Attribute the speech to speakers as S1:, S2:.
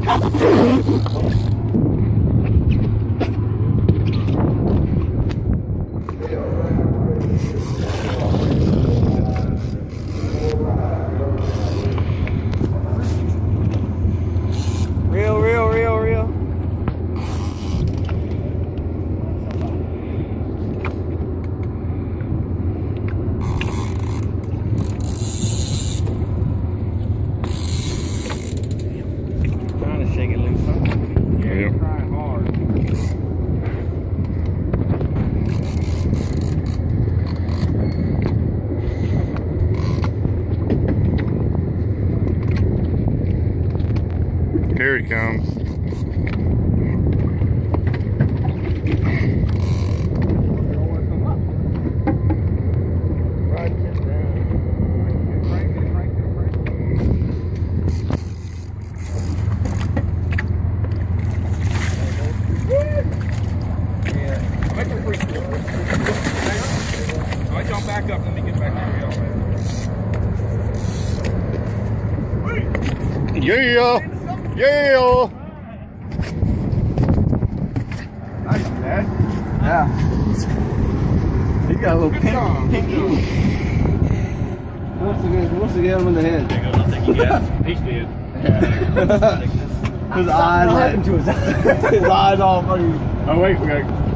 S1: Real. Trying to shake it loose, huh?
S2: Yeah.
S1: Trying hard.
S2: Here he comes.
S1: I jump back up, let me get back to
S2: Yeah. Yeah.
S1: Nice, Dad.
S3: Yeah. He got a little pink. What's to get him in the head?
S1: I think he got He's dead.
S3: His eyes, his eyes all funny.
S1: Oh wait, we got